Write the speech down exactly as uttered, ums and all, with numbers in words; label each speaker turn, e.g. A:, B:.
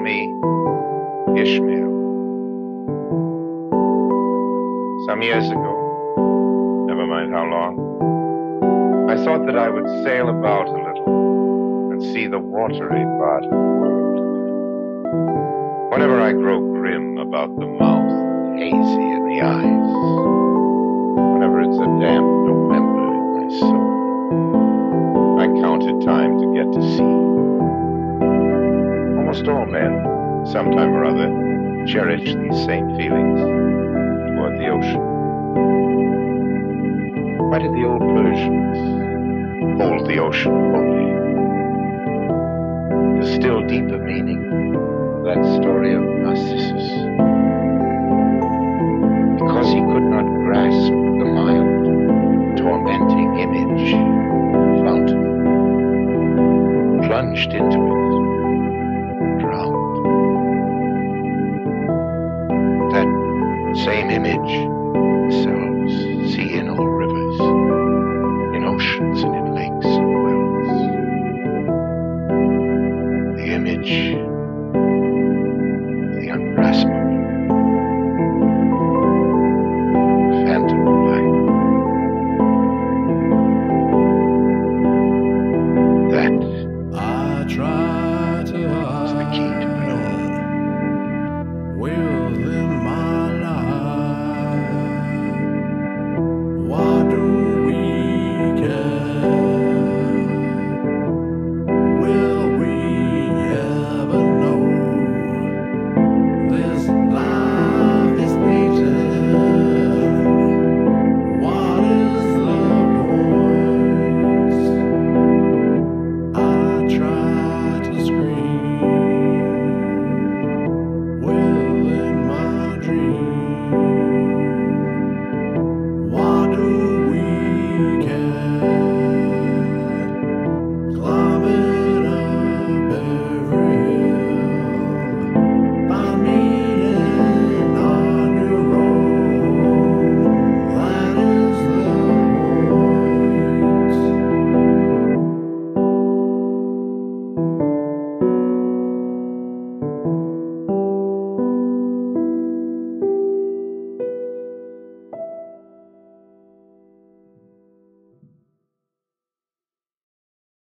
A: me Ishmael. Some years ago, never mind how long, I thought that I would sail about a little and see the watery part of the world. Whenever I grow grim about the mouth and hazy in the eyes, whenever it's a damp November in my soul, I counted time to get to sea. Almost all men, sometime or other, cherish these same feelings toward the ocean. Why did the old Persians hold the ocean holy? The still deeper meaning of that story of Narcissus. Because he could not grasp the mild, tormenting image, fountain, plunged into it